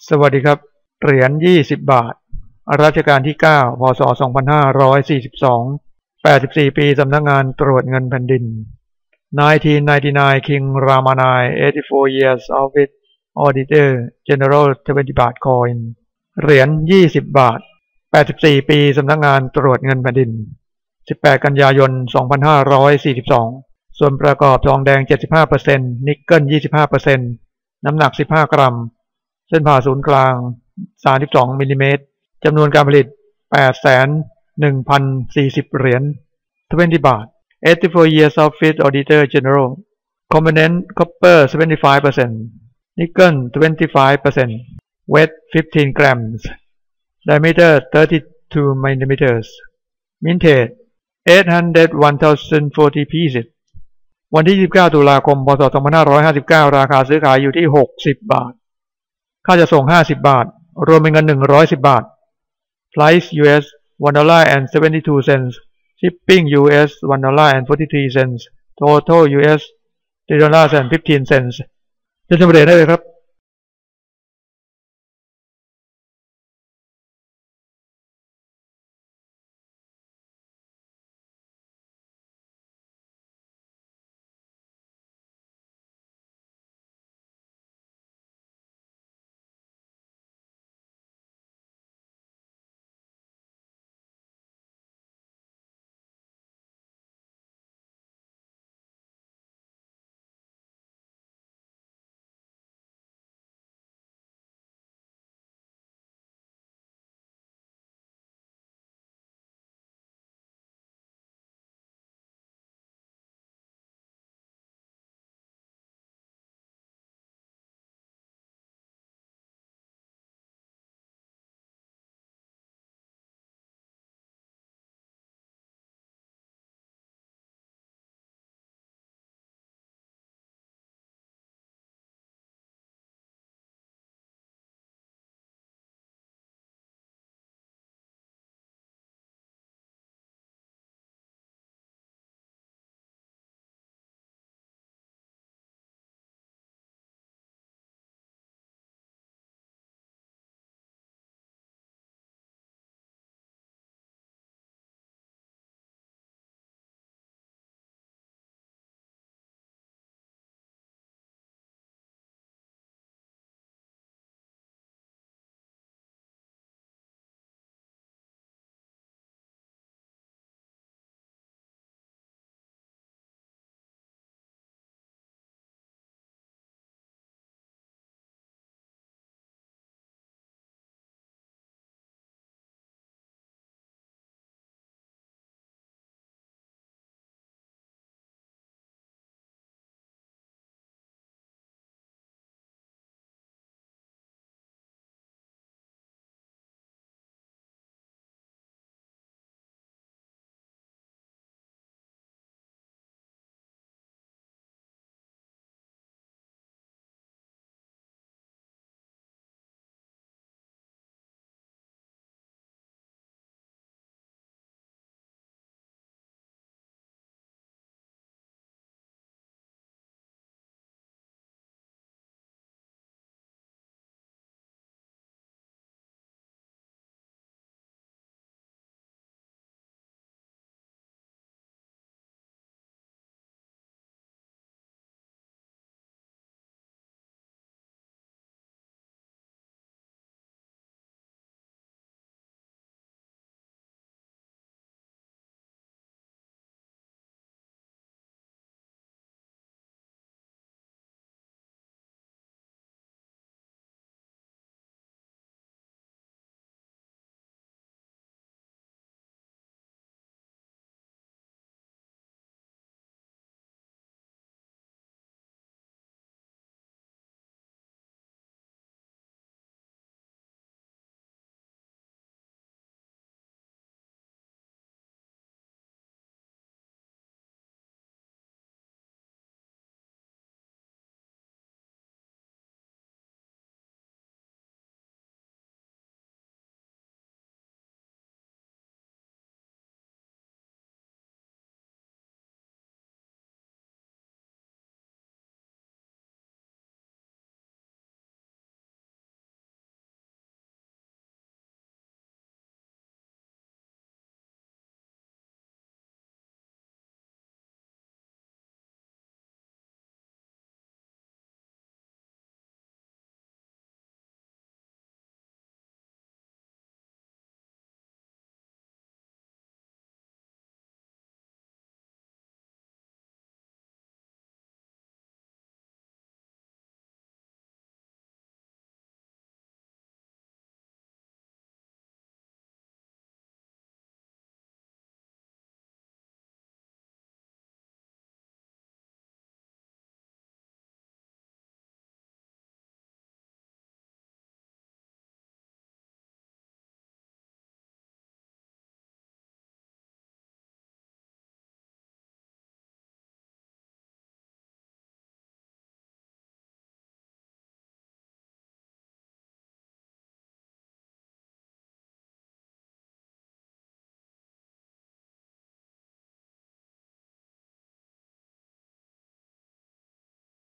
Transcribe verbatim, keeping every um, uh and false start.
สวัสดีครับเหรียญยี่สิบบาทรัชกาลที่เก้าพ.ศ. สองพันห้าร้อยสี่สิบสอง แปดสิบสี่ปีสำนักงานตรวจเงินแผ่นดินหนึ่งพันเก้าร้อยเก้าสิบเก้า King Ramanai eighty-four years of it Auditor General twenty บาท Coin เหรียญยี่สิบบาทแปดสิบสี่ปีสำนักงานตรวจเงินแผ่นดินสิบแปดกันยายนสองพันห้าร้อยสี่สิบสองส่วนประกอบทองแดง เจ็ดสิบห้าเปอร์เซ็นต์ นิกเกิล ยี่สิบห้าเปอร์เซ็นต์ น้ำหนักสิบห้ากรัมเส้นผ่าศูนย์กลางสามสิบสองมิลลิเมตรจำนวนการผลิต แปดแสนหนึ่งพันสี่สิบ เหรียญยี่สิบบาทeighty-four years of it Auditor General Component Copper seventy-five percent Nickel twenty-five percent Weight fifteen grams Diameter thirty-two millimeters Minted eight hundred one thousand forty pieces วันที่ยี่สิบเก้าตุลาคมพ.ศ. สองพันห้าร้อยห้าสิบเก้าราคาซื้อขายอยู่ที่หกสิบบาทค่าจะส่งห้าสิบบาทรวมเป็นเงินหนึ่งร้อยสิบบาท Price ยู เอส one dollar and seventy-two cents Shipping ยู เอส one dollar and forty-three cents Total ยู เอส three dollars and fifteen cents จะชมเหรียญได้เลยครับ